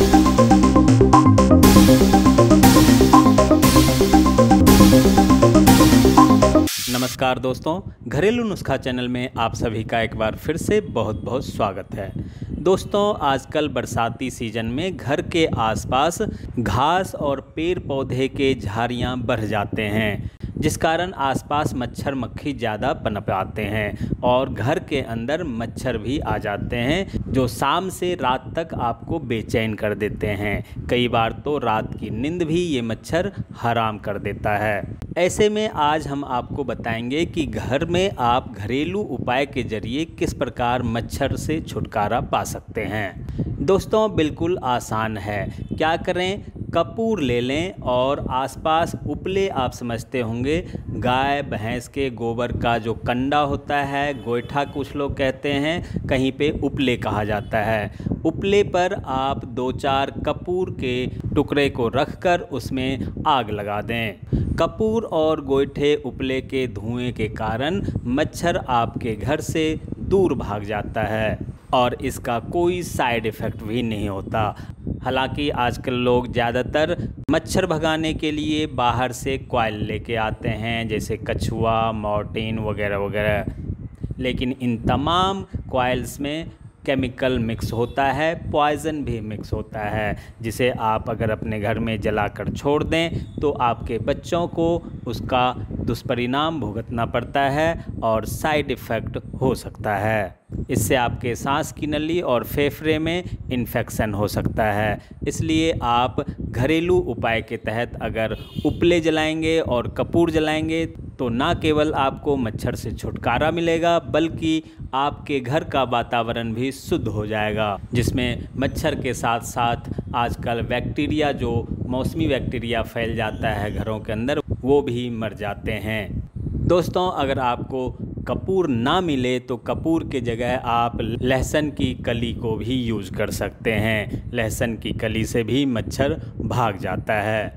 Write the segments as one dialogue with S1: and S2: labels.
S1: नमस्कार दोस्तों, घरेलू नुस्खा चैनल में आप सभी का एक बार फिर से बहुत बहुत स्वागत है। दोस्तों, आजकल बरसाती सीजन में घर के आसपास घास और पेड़ पौधे के झाड़ियाँ बढ़ जाते हैं, जिस कारण आसपास मच्छर मक्खी ज़्यादा पनप आते हैं और घर के अंदर मच्छर भी आ जाते हैं, जो शाम से रात तक आपको बेचैन कर देते हैं। कई बार तो रात की नींद भी ये मच्छर हराम कर देता है। ऐसे में आज हम आपको बताएंगे कि घर में आप घरेलू उपाय के जरिए किस प्रकार मच्छर से छुटकारा पा सकते हैं। दोस्तों, बिल्कुल आसान है। क्या करें, कपूर ले लें और आसपास उपले, आप समझते होंगे गाय भैंस के गोबर का जो कंडा होता है, गोईठा कुछ लोग कहते हैं, कहीं पे उपले कहा जाता है। उपले पर आप 2-4 कपूर के टुकड़े को रखकर उसमें आग लगा दें। कपूर और गोईठे उपले के धुएं के कारण मच्छर आपके घर से दूर भाग जाता है और इसका कोई साइड इफ़ेक्ट भी नहीं होता। हालांकि आजकल लोग ज़्यादातर मच्छर भगाने के लिए बाहर से कॉइल लेके आते हैं, जैसे कछुआ, मॉर्टिन वगैरह वगैरह, लेकिन इन तमाम कॉइल्स में केमिकल मिक्स होता है, पॉइज़न भी मिक्स होता है, जिसे आप अगर अपने घर में जलाकर छोड़ दें तो आपके बच्चों को उसका दुष्परिणाम भुगतना पड़ता है और साइड इफ़ेक्ट हो सकता है। इससे आपके सांस की नली और फेफड़े में इन्फेक्शन हो सकता है। इसलिए आप घरेलू उपाय के तहत अगर उपले जलाएंगे और कपूर जलाएंगे तो ना केवल आपको मच्छर से छुटकारा मिलेगा, बल्कि आपके घर का वातावरण भी शुद्ध हो जाएगा, जिसमें मच्छर के साथ साथ आजकल बैक्टीरिया, जो मौसमी बैक्टीरिया फैल जाता है घरों के अंदर, वो भी मर जाते हैं। दोस्तों, अगर आपको कपूर ना मिले तो कपूर के जगह आप लहसुन की कली को भी यूज़ कर सकते हैं। लहसुन की कली से भी मच्छर भाग जाता है।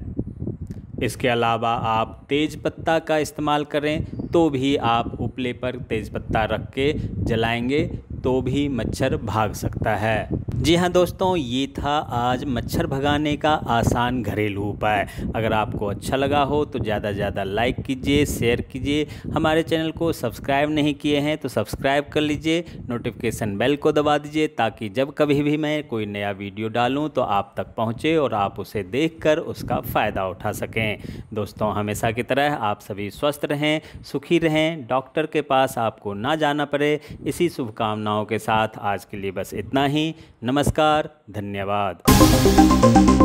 S1: इसके अलावा आप तेज पत्ता का इस्तेमाल करें तो भी आप उपले पर तेज पत्ता रख के जलाएंगे तो भी मच्छर भाग सकता है। जी हाँ दोस्तों, ये था आज मच्छर भगाने का आसान घरेलू उपाय। अगर आपको अच्छा लगा हो तो ज़्यादा से ज़्यादा लाइक कीजिए, शेयर कीजिए। हमारे चैनल को सब्सक्राइब नहीं किए हैं तो सब्सक्राइब कर लीजिए, नोटिफिकेशन बेल को दबा दीजिए, ताकि जब कभी भी मैं कोई नया वीडियो डालूं तो आप तक पहुंचे और आप उसे देखकर उसका फ़ायदा उठा सकें। दोस्तों, हमेशा की तरह आप सभी स्वस्थ रहें, सुखी रहें, डॉक्टर के पास आपको ना जाना पड़े। इसी शुभकामनाओं के साथ आज के लिए बस इतना ही। नमस्कार, धन्यवाद।